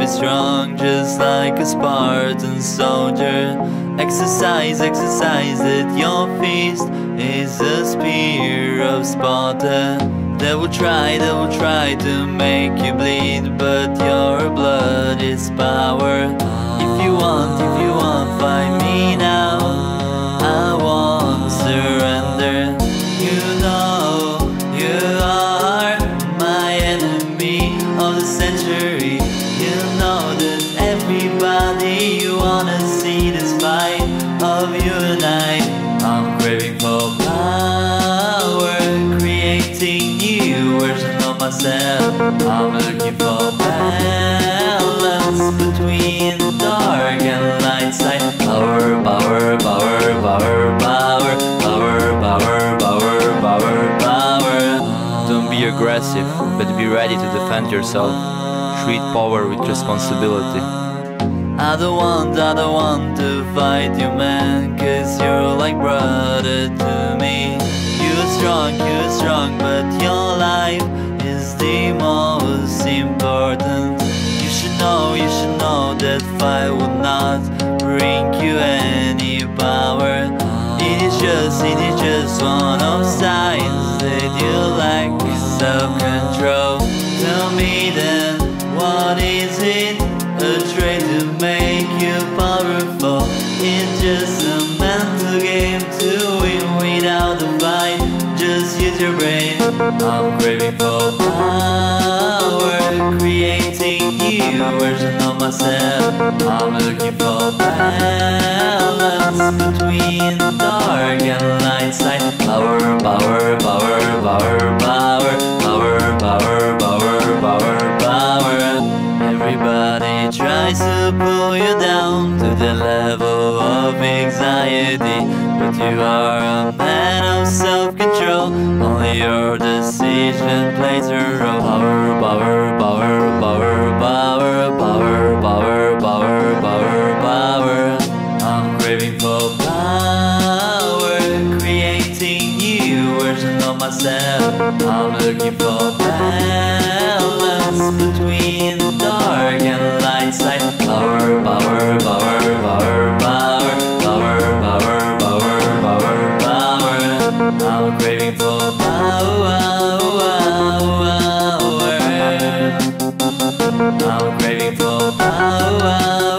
be strong, just like a Spartan soldier. Exercise, exercise at your feast is a spear of Sparta. They will try to make you bleed, but your blood is power. If you want, fight me now. I won't surrender. You know you are my enemy of the century. You know that everybody you wanna see this fight of you and I'm craving for power, creating new version of myself. I'm looking for balance between dark and light side. Power, power, power, power, power, power, power, power, power, power. Don't be aggressive, but be ready to defend yourself. Treat power with responsibility. I don't want to fight you, man, 'cause you're like brother to me. You're strong, but your life is the most important. You should know that fight will not bring you any power. It is just one of signs that you lack self-control. Tell me then, what is it? A trait to make you powerful. It's just a mental game to win without a fight. Just use your brain. I'm craving for power, creating new version of myself. I'm looking for balance between dark and light side. Power, power, power, power, power, power, power, power, power, power. Everybody tries to pull you down to the level of anxiety, but you are a man of self-control. Only your decision plays a role. Power, power, power, power, power, power, power, power, power, power. I'm craving for power, creating new version of myself. I'm looking for balance between dark and light side. Power, power, power, power, power, power, power, power, power, power. I'm craving for power. I'm craving for power.